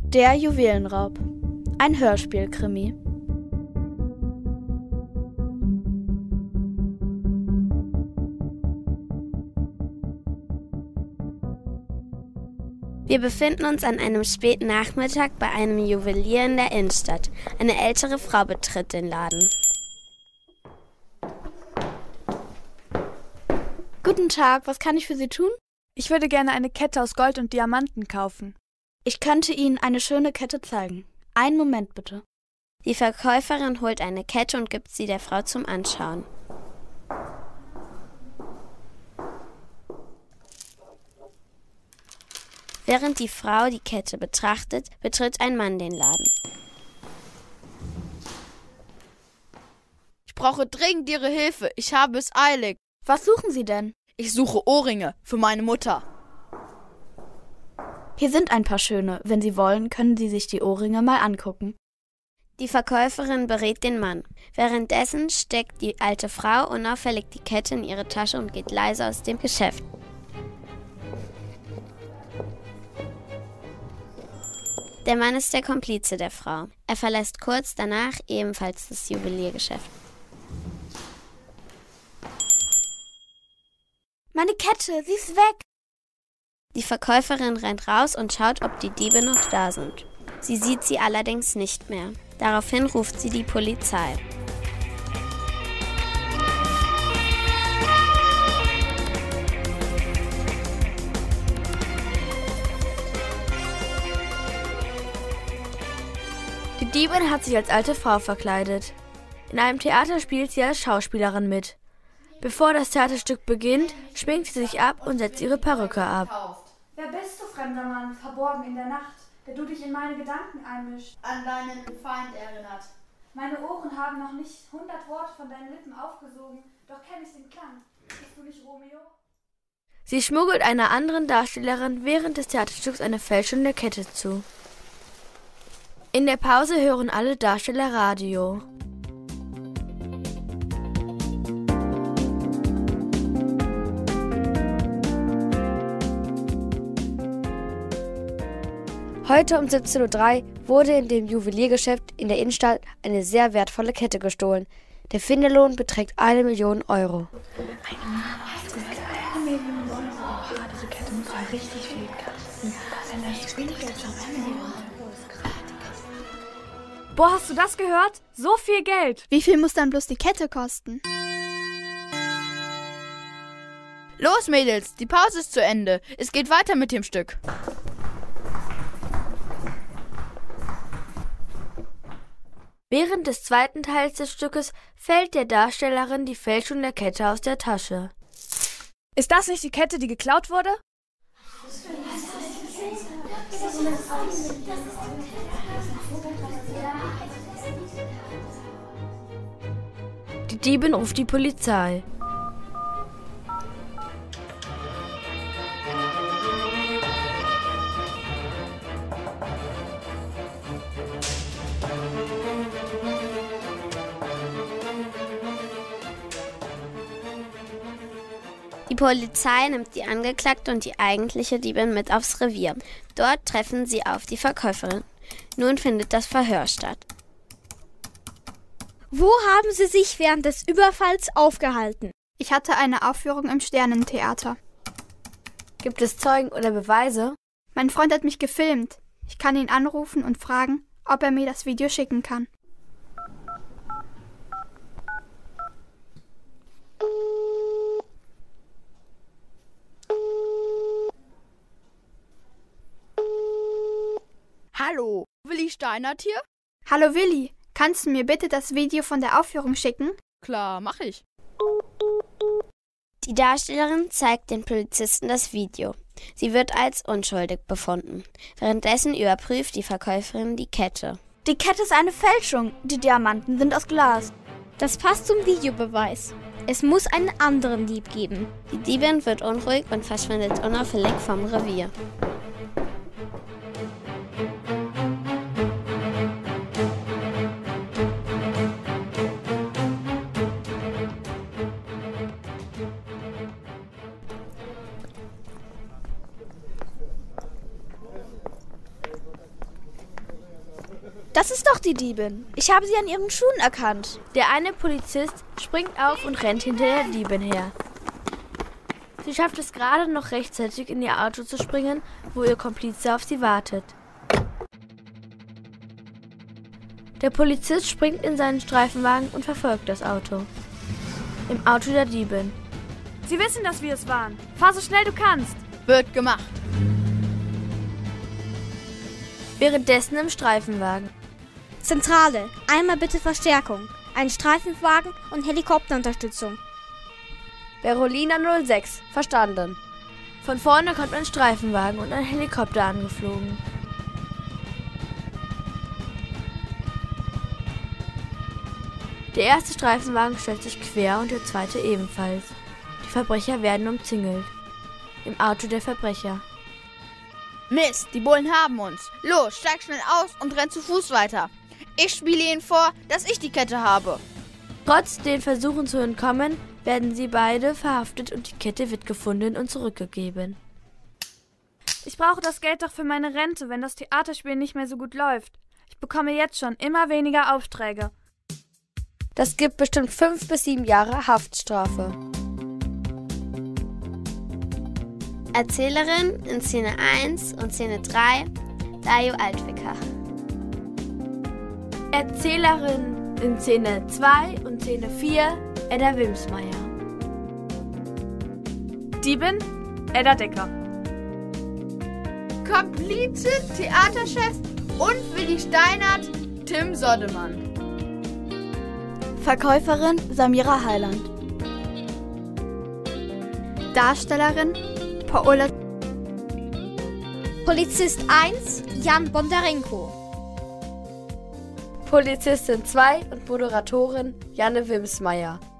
Der Juwelenraub. Ein Hörspielkrimi. Wir befinden uns an einem späten Nachmittag bei einem Juwelier in der Innenstadt. Eine ältere Frau betritt den Laden. Guten Tag, was kann ich für Sie tun? Ich würde gerne eine Kette aus Gold und Diamanten kaufen. Ich könnte Ihnen eine schöne Kette zeigen. Einen Moment bitte. Die Verkäuferin holt eine Kette und gibt sie der Frau zum Anschauen. Während die Frau die Kette betrachtet, betritt ein Mann den Laden. Ich brauche dringend Ihre Hilfe. Ich habe es eilig. Was suchen Sie denn? Ich suche Ohrringe für meine Mutter. Hier sind ein paar schöne. Wenn Sie wollen, können Sie sich die Ohrringe mal angucken. Die Verkäuferin berät den Mann. Währenddessen steckt die alte Frau unauffällig die Kette in ihre Tasche und geht leise aus dem Geschäft. Der Mann ist der Komplize der Frau. Er verlässt kurz danach ebenfalls das Juweliergeschäft. Meine Kette, sie ist weg! Die Verkäuferin rennt raus und schaut, ob die Diebe noch da sind. Sie sieht sie allerdings nicht mehr. Daraufhin ruft sie die Polizei. Die Diebin hat sich als alte Frau verkleidet. In einem Theater spielt sie als Schauspielerin mit. Bevor das Theaterstück beginnt, schminkt sie sich ab und setzt ihre Perücke ab. Wer bist du, fremder Mann, verborgen in der Nacht, der du dich in meine Gedanken einmischt? An deinen Feind erinnert. Meine Ohren haben noch nicht 100 Worte von deinen Lippen aufgesogen, doch kenn ich den Klang. Bist du nicht Romeo? Sie schmuggelt einer anderen Darstellerin während des Theaterstücks eine Fälschung der Kette zu. In der Pause hören alle Darsteller Radio. Heute um 17:03 Uhr wurde in dem Juweliergeschäft in der Innenstadt eine sehr wertvolle Kette gestohlen. Der Finderlohn beträgt 1 Million Euro. Diese Kette muss ja richtig viel kosten. Wenn das wenig Geld schon 1 Million Euro ist, gerade. Boah, hast du das gehört? So viel Geld! Wie viel muss dann bloß die Kette kosten? Los, Mädels, die Pause ist zu Ende. Es geht weiter mit dem Stück. Während des zweiten Teils des Stückes fällt der Darstellerin die Fälschung der Kette aus der Tasche. Ist das nicht die Kette, die geklaut wurde? Die Diebin ruft die Polizei. Die Polizei nimmt die Angeklagte und die eigentliche Diebin mit aufs Revier. Dort treffen sie auf die Verkäuferin. Nun findet das Verhör statt. Wo haben Sie sich während des Überfalls aufgehalten? Ich hatte eine Aufführung im Sternentheater. Gibt es Zeugen oder Beweise? Mein Freund hat mich gefilmt. Ich kann ihn anrufen und fragen, ob er mir das Video schicken kann. Hallo, Willi Steinert hier? Hallo Willi, kannst du mir bitte das Video von der Aufführung schicken? Klar, mach ich. Die Darstellerin zeigt den Polizisten das Video. Sie wird als unschuldig befunden. Währenddessen überprüft die Verkäuferin die Kette. Die Kette ist eine Fälschung. Die Diamanten sind aus Glas. Das passt zum Videobeweis. Es muss einen anderen Dieb geben. Die Diebin wird unruhig und verschwindet unauffällig vom Revier. Das ist doch die Diebin. Ich habe sie an ihren Schuhen erkannt. Der eine Polizist springt auf und rennt hinter der Diebin her. Sie schafft es gerade noch rechtzeitig, in ihr Auto zu springen, wo ihr Komplize auf sie wartet. Der Polizist springt in seinen Streifenwagen und verfolgt das Auto. Im Auto der Diebin. Sie wissen, dass wir es waren. Fahr so schnell du kannst. Wird gemacht. Währenddessen im Streifenwagen. Zentrale, einmal bitte Verstärkung. Ein Streifenwagen und Helikopterunterstützung. Berolina 06, verstanden. Von vorne kommt ein Streifenwagen und ein Helikopter angeflogen. Der erste Streifenwagen stellt sich quer und der zweite ebenfalls. Die Verbrecher werden umzingelt. Im Auto der Verbrecher. Mist, die Bullen haben uns. Los, steig schnell aus und renn zu Fuß weiter. Ich spiele ihnen vor, dass ich die Kette habe. Trotz den Versuchen zu entkommen, werden sie beide verhaftet und die Kette wird gefunden und zurückgegeben. Ich brauche das Geld doch für meine Rente, wenn das Theaterspiel nicht mehr so gut läuft. Ich bekomme jetzt schon immer weniger Aufträge. Das gibt bestimmt 5 bis 7 Jahre Haftstrafe. Erzählerin in Szene 1 und Szene 3, Dario Altwicker. Erzählerin in Szene 2 und Szene 4, Edda Wimsmeier. Diebin, Edda Decker. Komplize, Theaterchef und Willi Steinert, Tim Soddemann. Verkäuferin Samira Heiland. Darstellerin Paola. Polizist 1 Jan Bondarenko. Polizistin 2 und Moderatorin Janne Wimsmeier.